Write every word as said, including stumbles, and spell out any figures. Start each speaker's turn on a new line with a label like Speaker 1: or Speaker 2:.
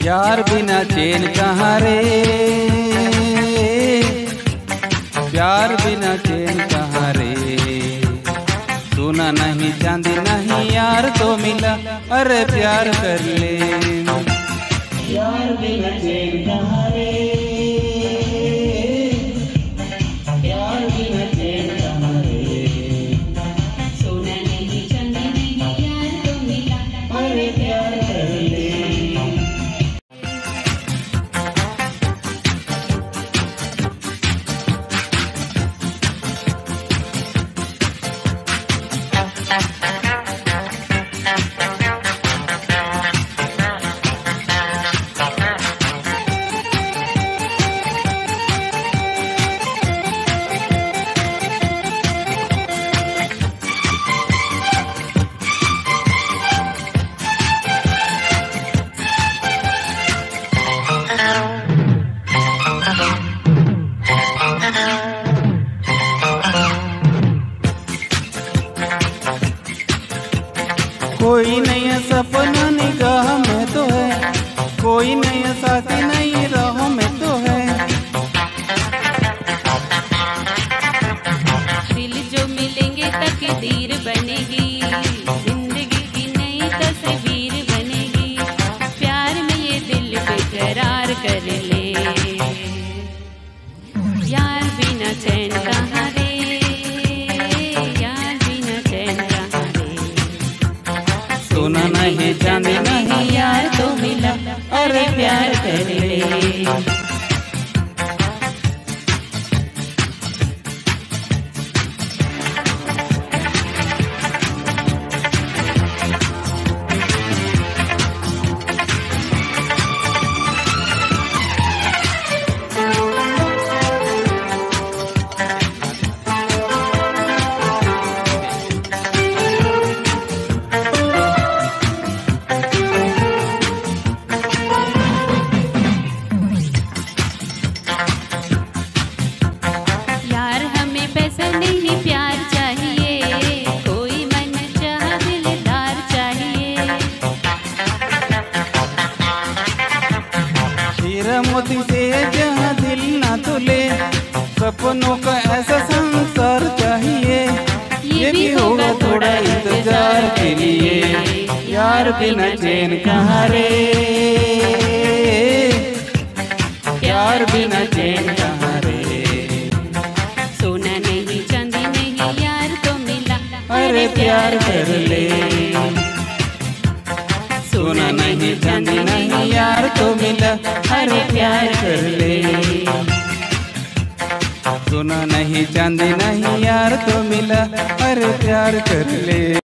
Speaker 1: यार बिना चैन कहाँ रे, प्यार बिना चैन कहाँ रे। सोना नहीं चांदी नहीं यार तो मिला, अरे प्यार कर ले। यार बिना चैन कहाँ रे, प्यार बिना चैन कहाँ रे।
Speaker 2: सोना नहीं चांदी नहीं यार तो मिला,
Speaker 1: अरे प्यार कर ले। कोई नया सपना निगाह में तो है, कोई नया साथी नई राहों में तो है।
Speaker 2: दिल जो मिलेंगे तकदीर बनेगी, जिंदगी की नई तस्वीर बनेगी। प्यार में ये दिल बेकरार कर ले। यार बिना चैन कहाँ रे, यार बिना चैन कहाँ रे।
Speaker 1: सोना नहीं चांदी नहीं
Speaker 2: यार तो मिला, अरे प्यार कर ले।
Speaker 1: मोती से जहाँ दिल ना तुले, सपनों का ऐसा संसार चाहिए। ये भी होगा थोड़ा इंतजार के लिए। यार बिना चैन कहाँ रे, प्यार बिना चैन कहाँ रे।
Speaker 2: सोना नहीं चांदी नहीं यार तो मिला,
Speaker 1: अरे प्यार कर ले। सोना नहीं चांदी नहीं यार तो मिला, अरे प्यार कर ले। सोना नहीं चांदी नहीं यार तो मिला, अरे प्यार कर ले।